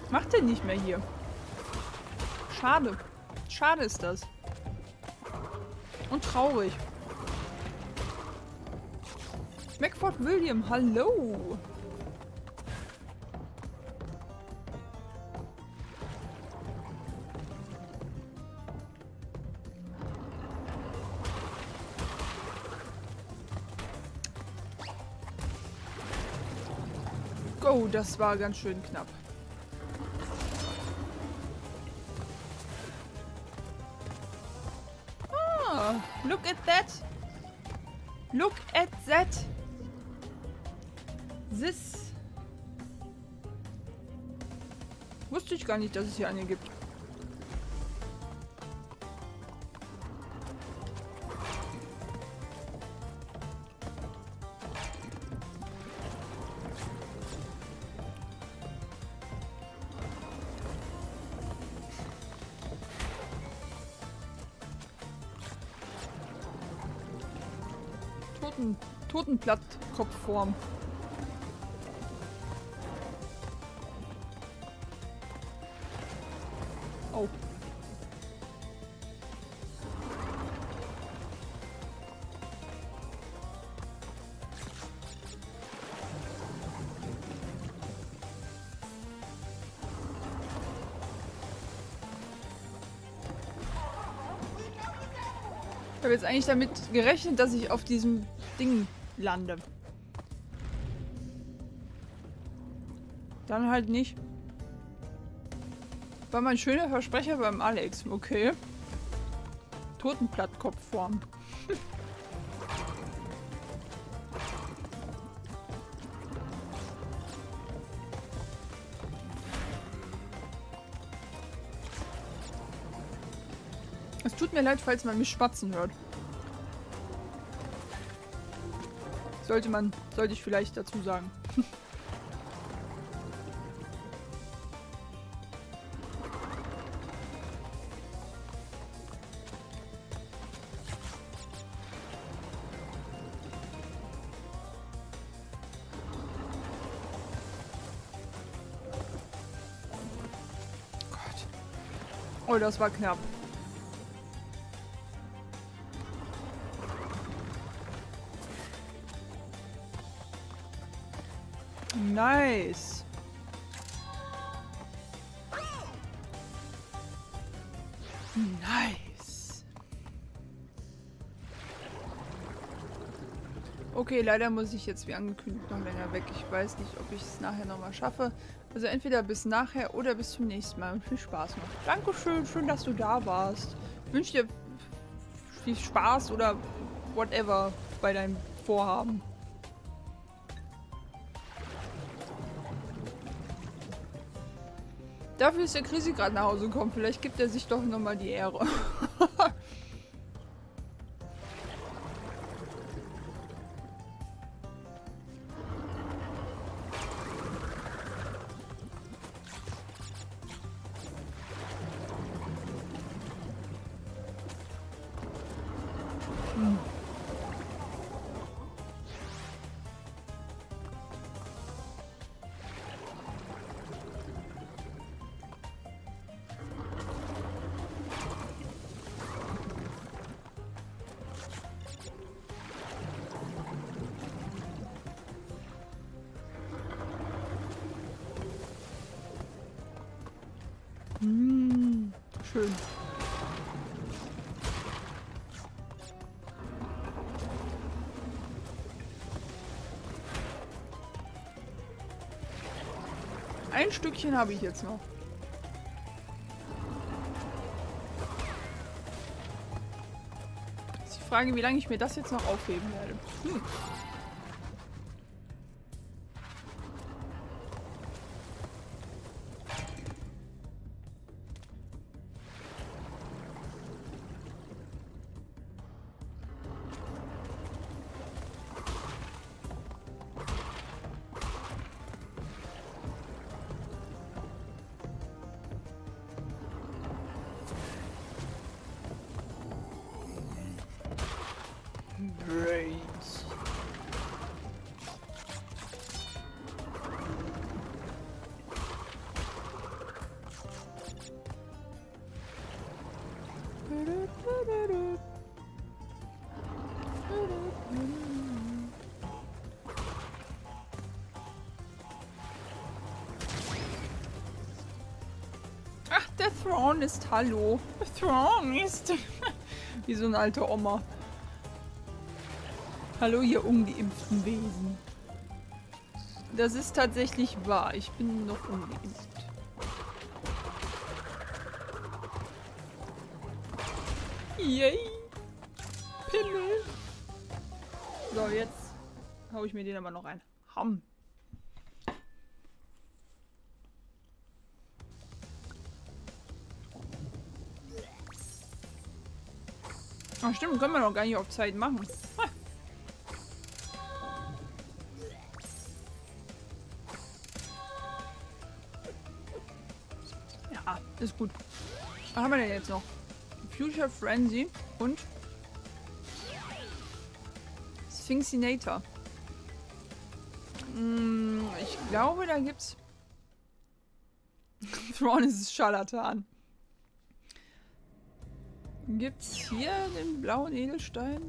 Macht er nicht mehr hier. Schade. Schade ist das. Und traurig. McFord William, hallo. Oh, das war ganz schön knapp. Ah, look at that. Look at that. This. Wusste ich gar nicht, dass es hier eine gibt. Totenblattkopfform. Oh. Ich habe jetzt eigentlich damit gerechnet, dass ich auf diesem Ding lande. Dann halt nicht. War mein schöner Versprecher beim Alex, okay. Totenblattkopfform. Es tut mir leid, falls man mich schwatzen hört. Sollte ich vielleicht dazu sagen. Gott. Oh, das war knapp. Nice. Nice. Okay, leider muss ich jetzt wie angekündigt noch länger weg. Ich weiß nicht, ob ich es nachher nochmal schaffe. Also entweder bis nachher oder bis zum nächsten Mal. Und viel Spaß noch. Dankeschön, schön, dass du da warst. Ich wünsche dir viel Spaß oder whatever bei deinem Vorhaben. Dafür ist der Chrissy gerade nach Hause gekommen. Vielleicht gibt er sich doch nochmal die Ehre. Schön. Ein Stückchen habe ich jetzt noch. Ist die Frage, wie lange ich mir das jetzt noch aufheben werde. Brains. Ach, der Thrawn ist hallo. Der Thrawn ist wie so eine alte Oma. Hallo, ihr ungeimpften Wesen. Das ist tatsächlich wahr. Ich bin noch ungeimpft. Yay! Pimmel! So, jetzt hau ich mir den aber noch ein. Ham! Ach stimmt, können wir noch gar nicht auf Zeit machen. Ha. Ja, ist gut. Was haben wir denn jetzt noch? Future Frenzy und Sphinxinator. Ich glaube, da gibt's Thrawn ist Scharlatan. Gibt's hier den blauen Edelstein?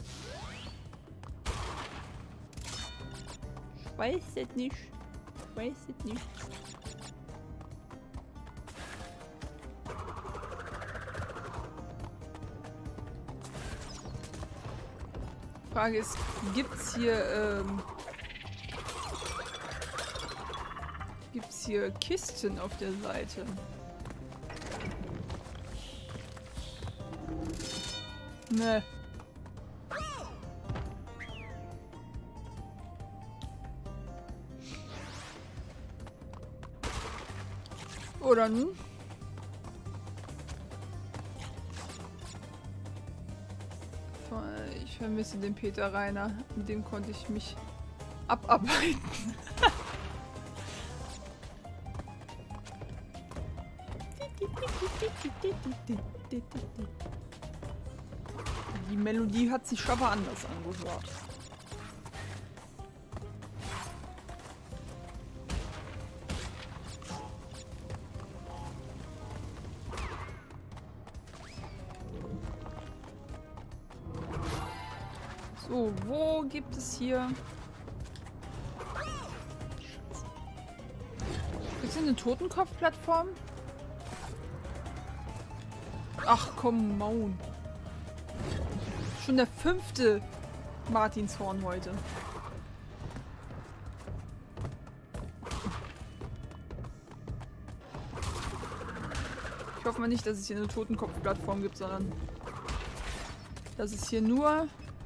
Ich weiß es nicht. Ich weiß es nicht. Frage ist, gibt's hier Kisten auf der Seite? Ne. Oder nun? Ich vermisse den Peter Reiner. Mit dem konnte ich mich abarbeiten. Die Melodie hat sich aber anders angehört. So, wo gibt es hier... Gibt es hier eine Totenkopf-Plattform? Ach komm, Maun. Schon der 5. Martinshorn heute. Ich hoffe mal nicht, dass es hier eine Totenkopf-Plattform gibt, sondern dass es hier nur...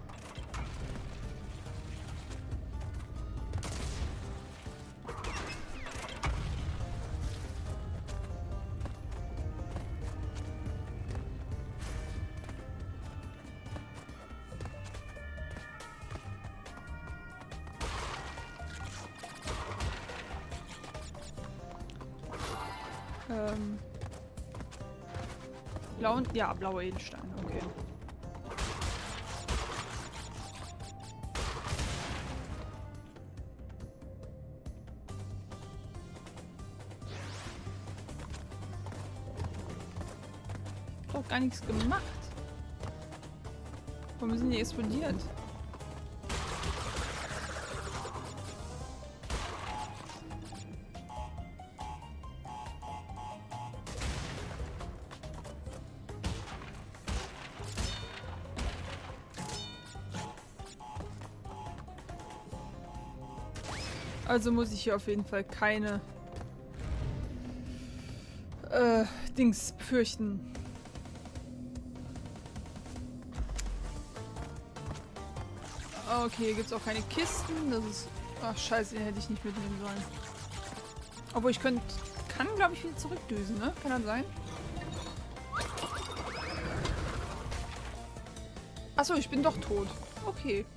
Ja, blauer Edelstein, okay. Ich hab doch gar nichts gemacht. Warum sind die explodiert? Also muss ich hier auf jeden Fall keine Dings befürchten. Okay, hier gibt es auch keine Kisten. Das ist... Ach scheiße, den hätte ich nicht mitnehmen sollen. Obwohl ich kann glaube ich wieder zurückdüsen, ne? Kann das sein? Achso, ich bin doch tot. Okay.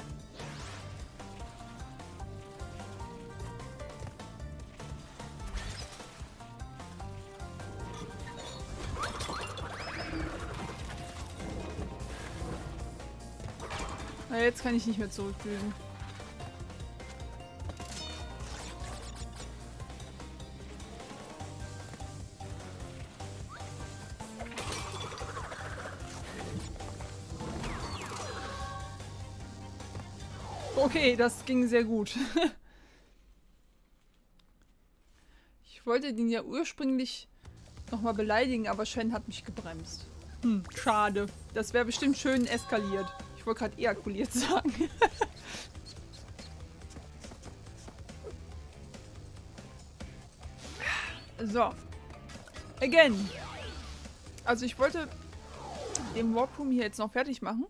Na, jetzt kann ich nicht mehr zurückdüsen. Okay, das ging sehr gut. Ich wollte den ja ursprünglich nochmal beleidigen, aber Shen hat mich gebremst. Schade. Das wäre bestimmt schön eskaliert. Ich wollte gerade ejakuliert sagen. So. Again. Also ich wollte den Warp Room hier jetzt noch fertig machen.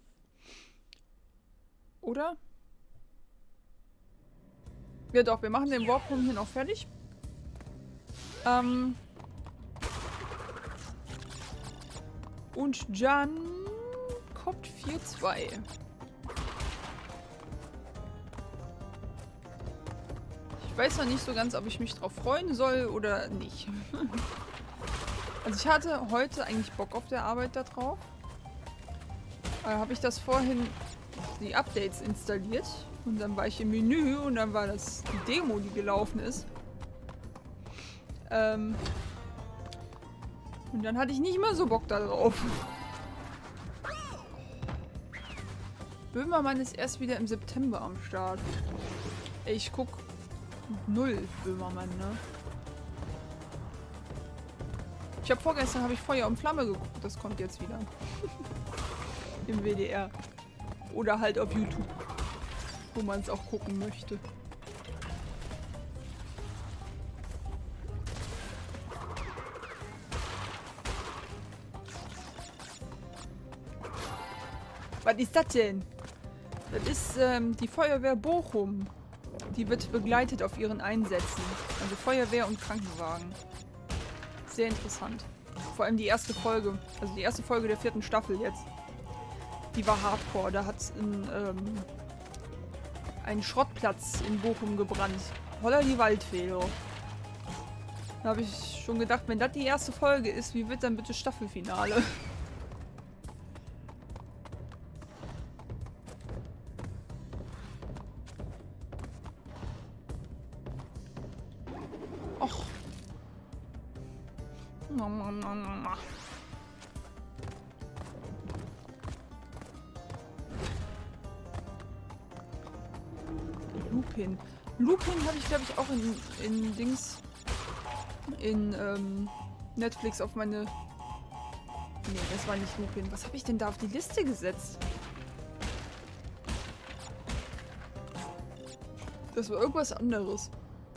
Oder? Ja doch, wir machen den Warp Room hier noch fertig. Und dann kommt 4-2. Ich weiß noch nicht so ganz, ob ich mich drauf freuen soll oder nicht. Also ich hatte heute eigentlich Bock auf der Arbeit da drauf. Habe ich das vorhin die Updates installiert und dann war ich im Menü und dann war das die Demo, die gelaufen ist. Und dann hatte ich nicht mehr so Bock da drauf. Böhmermann ist erst wieder im September am Start. Ey, ich guck 0 Böhmermann, ne? Vorgestern habe ich Feuer und Flamme geguckt. Das kommt jetzt wieder. Im WDR. Oder halt auf YouTube. Wo man es auch gucken möchte. Was ist das denn? Das ist die Feuerwehr Bochum. Die wird begleitet auf ihren Einsätzen. Also Feuerwehr und Krankenwagen. Sehr interessant. Vor allem die erste Folge. Also die erste Folge der 4. Staffel jetzt. Die war hardcore. Da hat ein Schrottplatz in Bochum gebrannt. Holla die Waldfee. Da habe ich schon gedacht, wenn das die erste Folge ist, wie wird dann bitte Staffelfinale? Och. Lupin. Lupin habe ich, glaube ich, auch in Dings. In Netflix auf meine. Nee, das war nicht Lupin. Was habe ich denn da auf die Liste gesetzt? Das war irgendwas anderes.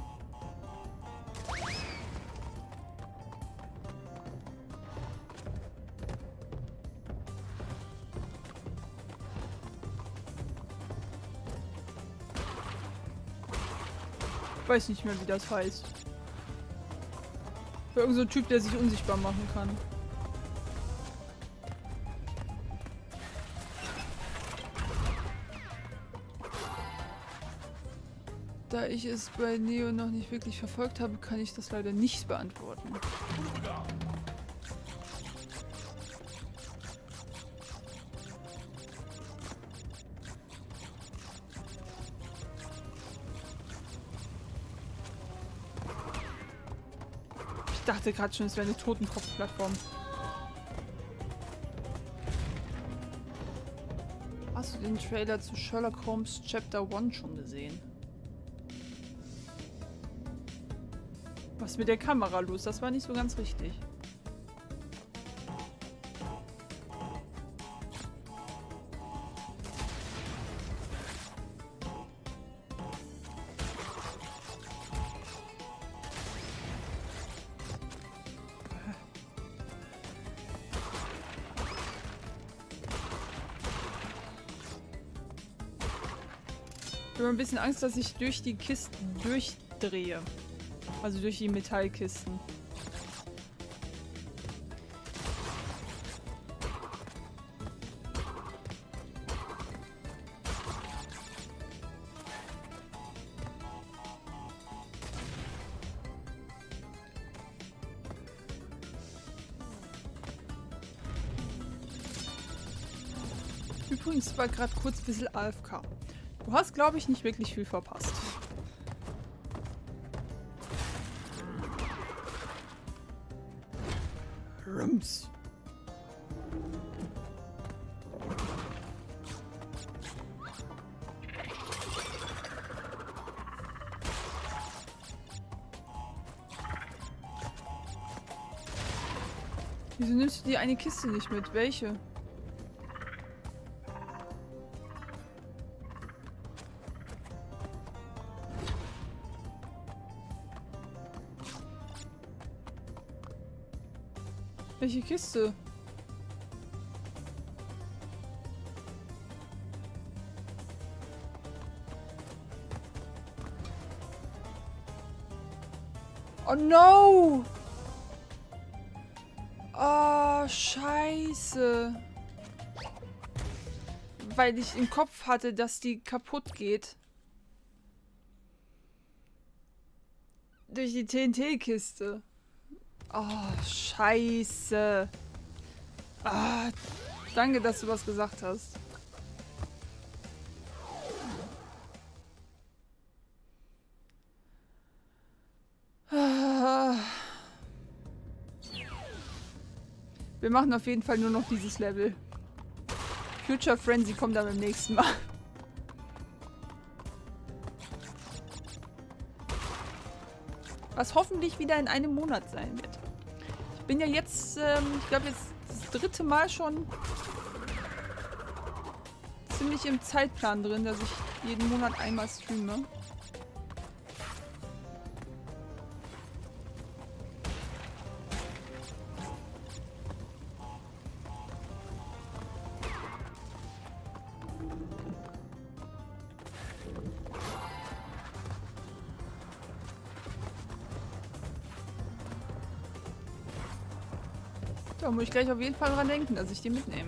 Ich weiß nicht mehr, wie das heißt. Irgend so ein Typ, der sich unsichtbar machen kann. Da ich es bei Neo noch nicht wirklich verfolgt habe, kann ich das leider nicht beantworten. Ich dachte gerade schon, es wäre eine Totenkopf-Plattform. Hast du den Trailer zu Sherlock Holmes Chapter 1 schon gesehen? Was ist mit der Kamera los? Das war nicht so ganz richtig. Ich habe ein bisschen Angst, dass ich durch die Kisten durchdrehe. Also durch die Metallkisten. Übrigens war gerade kurz ein bisschen AFK. Du hast, glaube ich, nicht wirklich viel verpasst. Rums. Wieso nimmst du die eine Kiste nicht mit? Welche? Welche Kiste? Oh no! Oh, scheiße. Weil ich im Kopf hatte, dass die kaputt geht. Durch die TNT-Kiste. Oh, scheiße. Ah, danke, dass du was gesagt hast. Wir machen auf jeden Fall nur noch dieses Level. Future Frenzy kommt dann beim nächsten Mal. Was hoffentlich wieder in einem Monat sein wird. Ich bin ja jetzt, ich glaube jetzt das 3. Mal schon ziemlich im Zeitplan drin, dass ich jeden Monat einmal streame. Da muss ich gleich auf jeden Fall dran denken, dass ich die mitnehme.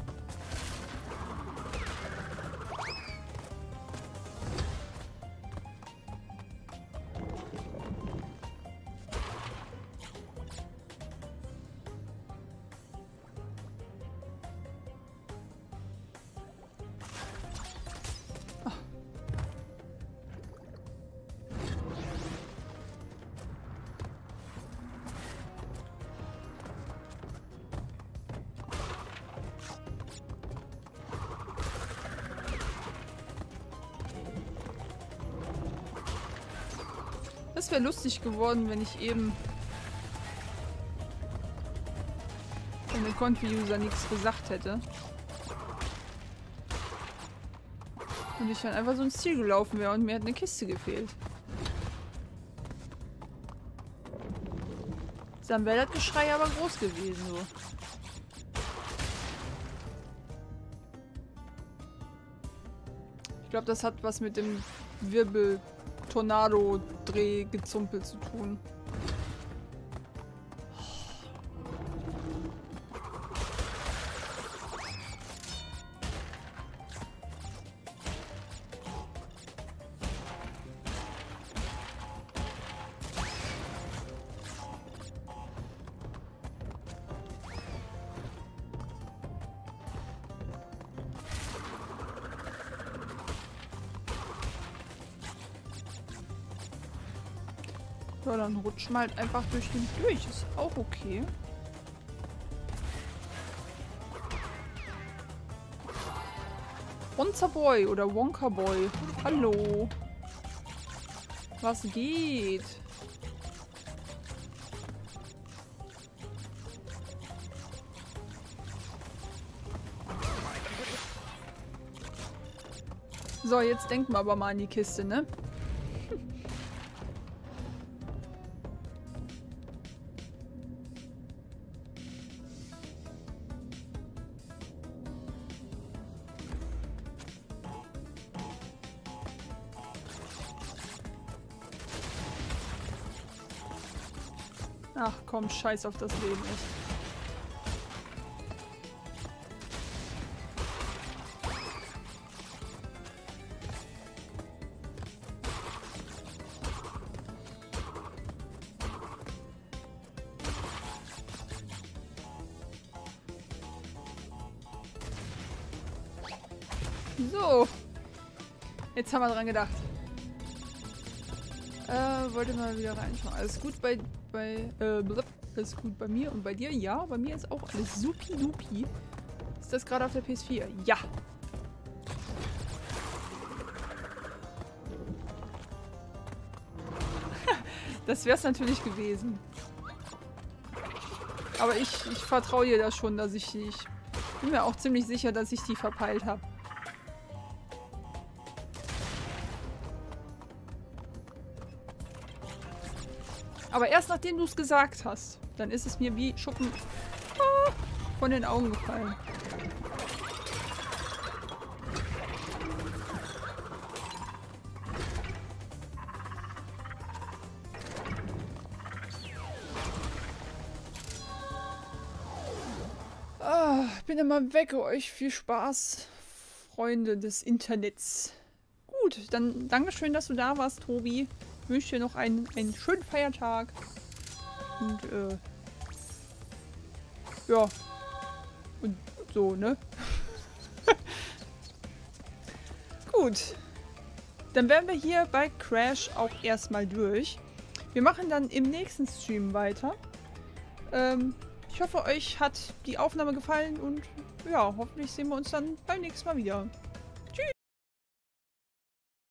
Das wäre lustig geworden, wenn ich eben von dem Confi-User nichts gesagt hätte. Und ich dann einfach so ins Ziel gelaufen wäre und mir hat eine Kiste gefehlt. Dann wäre das Geschrei aber groß gewesen, so. Ich glaube, das hat was mit dem Wirbel-Tornado-Dreh-Gezumpel zu tun. Ja, dann rutschen wir halt einfach durch den durch. Ist auch okay. Wonka Boy oder Wonka Boy. Hallo. Was geht? So, jetzt denken wir aber mal an die Kiste, ne? Ach komm, scheiß auf das Leben, echt. So. Jetzt haben wir dran gedacht. Wollte mal wieder reinschauen. Alles gut alles gut bei mir und bei dir? Ja, bei mir ist auch alles supi-dupi. Ist das gerade auf der PS4? Ja. Das wäre es natürlich gewesen. Aber ich vertraue dir das schon, dass ich die... Ich bin mir auch ziemlich sicher, dass ich die verpeilt habe. Aber erst nachdem du es gesagt hast, dann ist es mir wie Schuppen von den Augen gefallen. Ich bin immer weg. Euch viel Spaß, Freunde des Internets. Gut, dann Dankeschön, dass du da warst, Tobi. Ich wünsche dir noch einen schönen Feiertag. Und, ja. Und so, ne? Gut. Dann wären wir hier bei Crash auch erstmal durch. Wir machen dann im nächsten Stream weiter. Ich hoffe, euch hat die Aufnahme gefallen und ja, hoffentlich sehen wir uns dann beim nächsten Mal wieder.